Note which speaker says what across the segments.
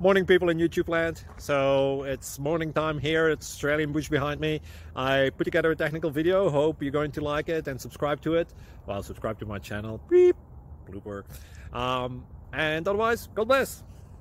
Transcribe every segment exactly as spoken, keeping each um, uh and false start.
Speaker 1: Morning, people in YouTube land. So it's morning time here. It's Australian bush behind me. I put together a technical video. Hope you're going to like it and subscribe to it. Well, subscribe to my channel. Beep. Blooper. Um, and otherwise, God bless.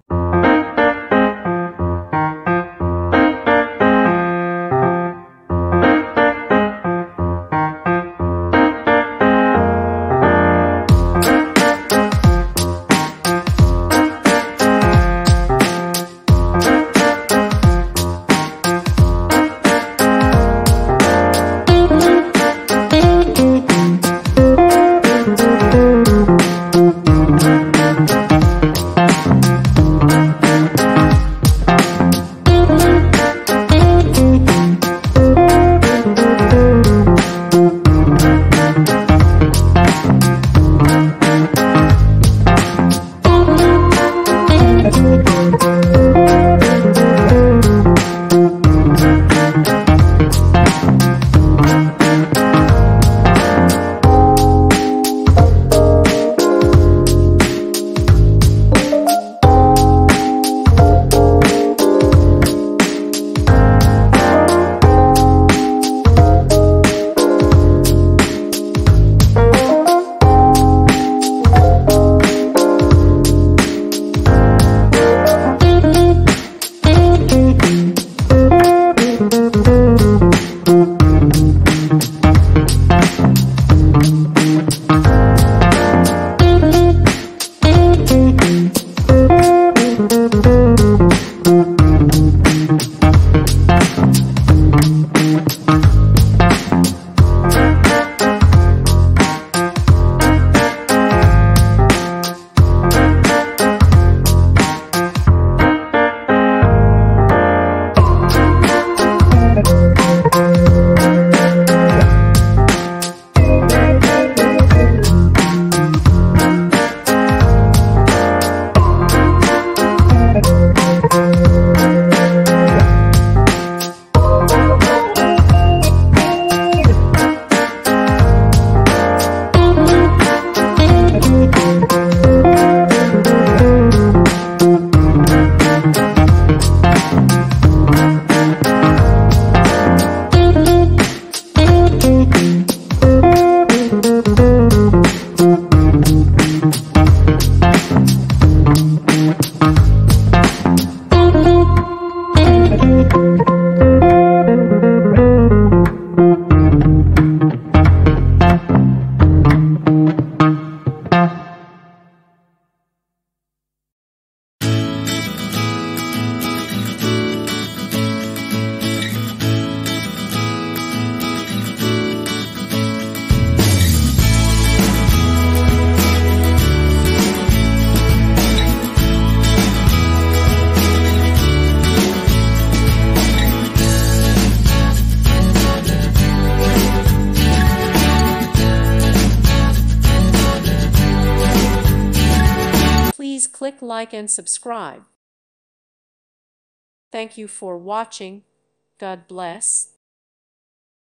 Speaker 2: Please click like and subscribe. Thank you for watching. God bless.